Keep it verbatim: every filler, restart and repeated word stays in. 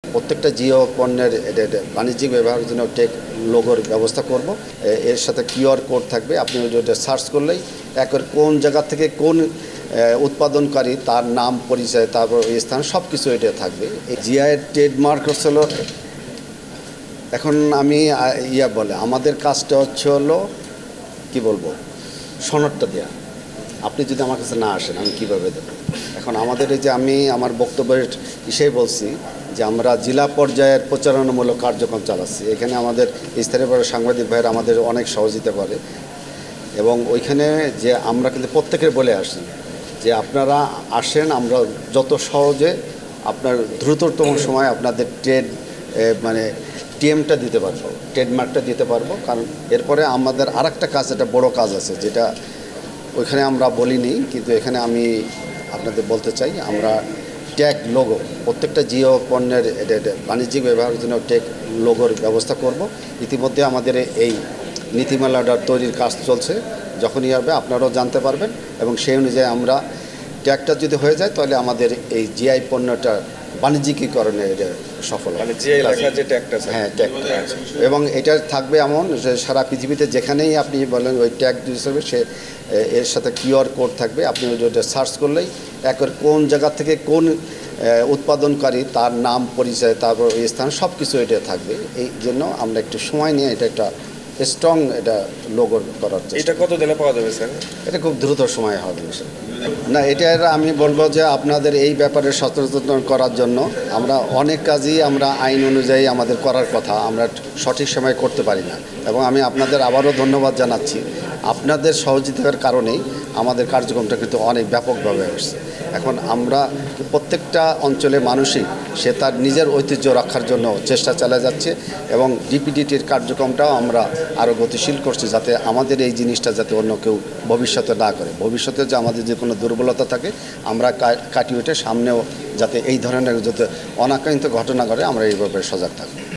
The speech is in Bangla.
প্রত্যেকটা জিও পণ্যের বাণিজ্যিক ব্যবহারের জন্য টেক লোগোর ব্যবস্থা করব। এর সাথে কিউআর কোড থাকবে, আপনি ওইটা সার্চ করলেই একের কোন জায়গা থেকে কোন উৎপাদনকারী তার নাম পরিচয় তারপর ওই স্থান সব কিছু এটা থাকবে। এই জিআইয়ের ট্রেডমার্ক হচ্ছিল, এখন আমি ইয়া বলে আমাদের কাজটা হচ্ছে হলো কী বলবো, সনদটা দেওয়া। আপনি যদি আমার কাছে না আসেন আমি কীভাবে দেবো? এখন আমাদের এই যে আমি আমার বক্তব্যের হিসেবে বলছি যে আমরা জেলা পর্যায়ের প্রচারণামূলক কার্যক্রম চালাচ্ছি। এখানে আমাদের স্থানীয় সাংবাদিক ভাইয়েরা আমাদের অনেক সহযোগিতা করে এবং ওইখানে যে আমরা কিন্তু প্রত্যেকের বলে আসি যে আপনারা আসেন, আমরা যত সহজে আপনার দ্রুততম সময় আপনাদের ট্রেড মানে টিএমটা দিতে পারবো, ট্রেডমার্কটা দিতে পারবো। কারণ এরপরে আমাদের আর একটা কাজ, একটা বড় কাজ আছে যেটা ওইখানে আমরা বলিনি, কিন্তু এখানে আমি আপনাদের বলতে চাই। আমরা ট্যাগ লোগো প্রত্যেকটা জিও পণ্যের বাণিজ্যিক ব্যবহারের জন্য ট্যাগ লোগোর ব্যবস্থা করব। ইতিমধ্যে আমাদের এই নীতিমালাটা তৈরির কাজ চলছে, যখনই হবে আপনারাও জানতে পারবেন এবং সেই অনুযায়ী আমরা ট্যাগটা যদি হয়ে যায় তাহলে আমাদের এই জিআই পণ্যটা বাণিজ্যিকীকরণে এটা সফল হবে। হ্যাঁ, ট্যাগটা এবং এটা থাকবে এমন যে সারা পৃথিবীতে যেখানেই আপনি বলেন ওই ট্যাগ হিসেবে সে এর সাথে কিউআর কোড থাকবে, আপনি ওইটা সার্চ করলেই একের কোন জায়গা থেকে কোন উৎপাদনকারী তার নাম পরিচয় তারপর ওই স্থান সব কিছু এটা থাকবে। এই জন্য আমরা একটু সময় নিয়ে এটা একটা স্ট্রং এটা লোগো করার চেষ্টা। এটা কত দিনে পাওয়া যাবে স্যার? এটা খুব দ্রুত সময় হবে না। এটা আমি বলবো যে আপনাদের এই ব্যাপারে সচেতন করার জন্য আমরা অনেক কাজই আমরা আইন অনুযায়ী আমাদের করার কথা, আমরা সঠিক সময় করতে পারি না এবং আমি আপনাদের আবারও ধন্যবাদ জানাচ্ছি। আপনাদের সহযোগিতার কারণেই আমাদের কার্যক্রমটা কিন্তু অনেক ব্যাপকভাবে আসছে। এখন আমরা প্রত্যেকটা অঞ্চলে মানুষই সে তার নিজের ঐতিহ্য রক্ষার জন্য চেষ্টা চালিয়ে যাচ্ছে এবং ডিপিডিটির কার্যক্রমটাও আমরা আরও গতিশীল করছি, যাতে আমাদের এই জিনিসটা যাতে অন্য কেউ ভবিষ্যতে না করে। ভবিষ্যতে যে আমাদের যে কোনো দুর্বলতা থাকে আমরা কাটিয়ে উঠে সামনেও যাতে এই ধরনের যাতে অনাকাঙ্ক্ষিত ঘটনা ঘটে আমরা এই ব্যাপারে সজাগ থাকব।